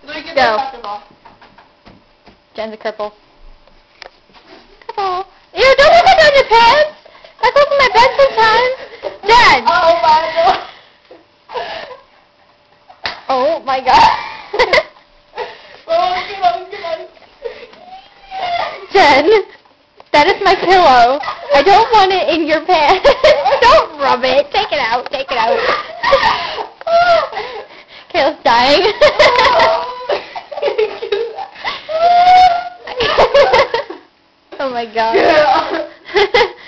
Go. Jen's a cripple. Cripple. Ew, don't put that on your pants! I go to my bed sometimes. Jen! Oh my god. Oh my god. Oh, come on. Jen, that is my pillow. I don't want it in your pants. Don't rub it. Take it out. Take it out. Kayla's dying. Oh my god.